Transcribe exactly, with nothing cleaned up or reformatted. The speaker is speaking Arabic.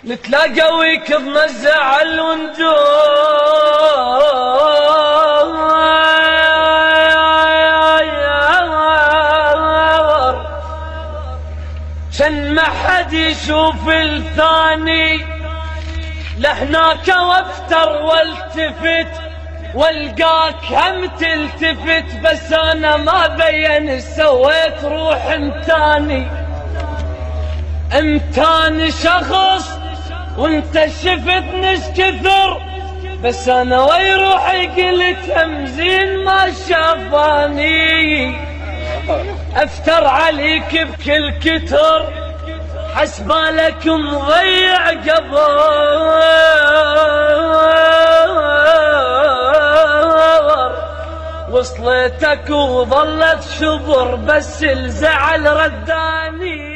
نتلاقى ويكظنا الزعل ونجور شن ما حد يشوف الثاني لهناك وافتر والتفت والقاك هم تلتفت بس انا ما بين سويت روح امتاني امتاني شخص وانت شفت نش كثر بس انا وي روحي قلت همزين ما شافاني افتر عليك بكل كتر حسبالك مضيع قبر وصلتك وظلت شبر بس الزعل رداني